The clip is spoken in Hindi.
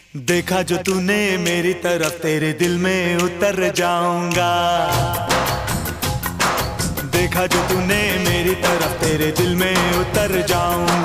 देखा जो तूने मेरी तरफ, तेरे दिल में उतर जाऊंगा। देखा जो तूने मेरी तरफ, तेरे दिल में उतर जाऊंगा।